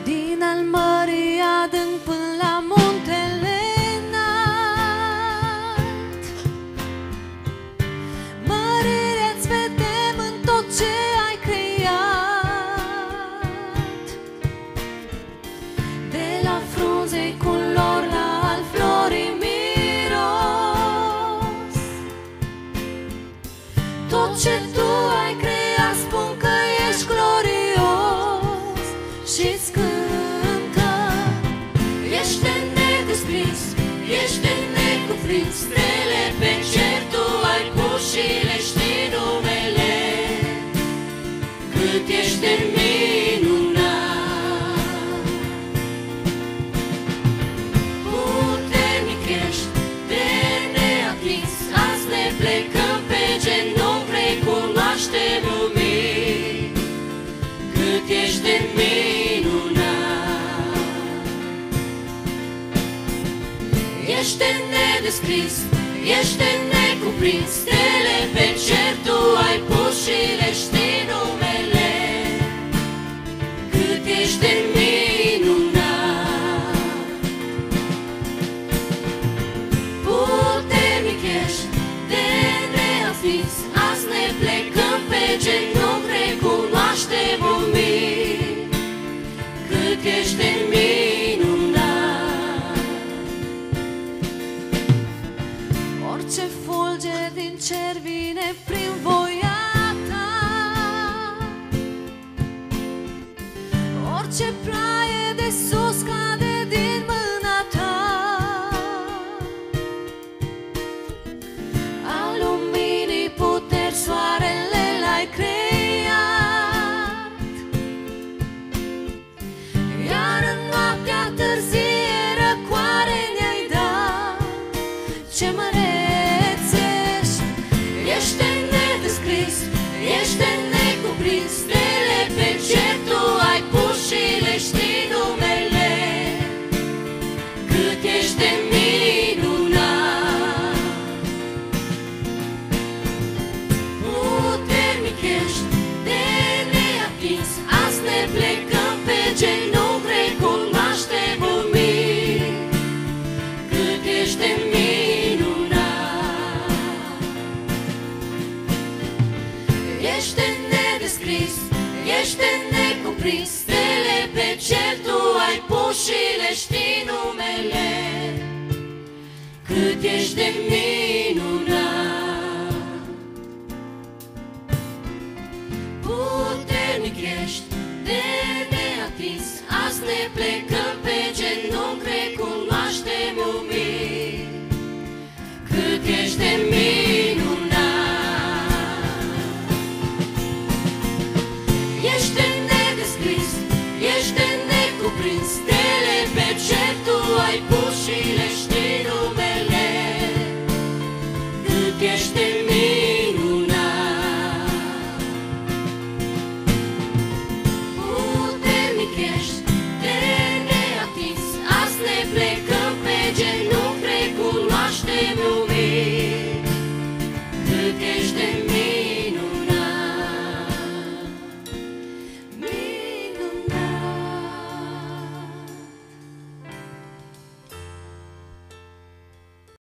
Din al mării adânc până la muntele înalt, mărirea-ți vedem în tot ce ai creat. De la frunze culori la al florii miros, tot ce tu ai creat spun că ești glorios și-ți cântă. Ești de nedescris, ești de necuprins, stele pe cer tu ai pus și le știi numele. Cât ești de minunat, puternic ești, de neatins, azi ne plecăm pe genunchi, recunoaștem lumii. Cât ești de minunat, ești de nedescris, ești de necuprins, stele pe cer tu ai pus și le știi numele. Cât ești de minunat, puternic ești, de neatins, azi ne plecăm pe genunchi, recunoaștem lumii. Cât ești de minunat, orice fulger din cer vine prin voia ta, orice ploaie de sus cade din mâna ta. Al luminii puteri soarele l-ai creat, iar în noaptea târzie răcoare ne-ai dat. Ce măreț ești, ești de nedescris, ești de necuprins, stele pe cer tu ai pus și le știi numele. Cât ești de minunat, puternic ești, de neatins, azi ne plecăm pe genunchi, recunoaștem lumii. Cât ești de minunat, ești de nedescris, ești de necuprins, stele pe cer tu ai pus și le știi numele. Cât ești de minunat, puternic ești, de neatins, azi ne plecăm pe genunchi, recunoaștem lumii. Cât ești de